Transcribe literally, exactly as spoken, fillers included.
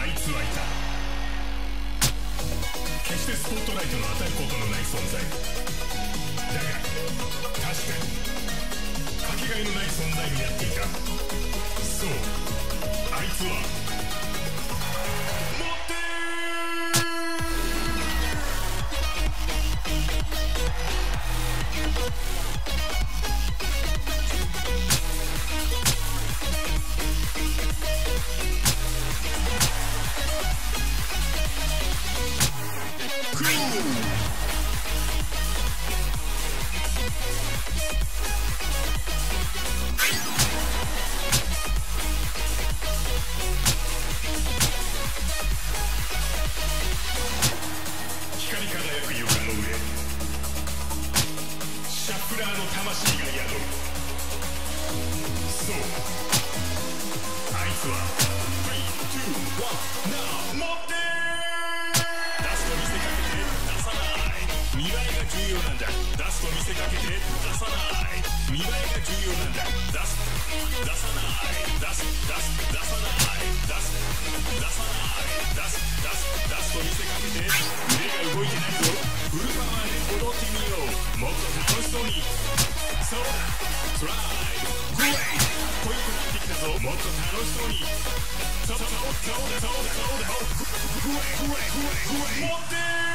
いつはいた。決してスポットライトの当たることのない存在だが、確かにかけがえのない存在になっていた。そう、あいつは持って光り輝く床の上、シャッフラーの魂が宿る。そう、あいつはスリー、ツー、ワン、ナウ持って出すと見せかけて出さない。見栄えが重要なんだ。出すと見せかけて出さない。見栄えが重要なんだ。出す出さない。出す出す出さない。出す出さない。出す出す出すと見せかけて腕が動いてないぞ。フルパワーで踊ってみよう。もっと楽しそうに。そうだ、トライグレイト、濃ゆくなってきたぞ。もっと楽しそうに。そうそうそうだそうだそうだ。グレイグレイグレイグレイ持って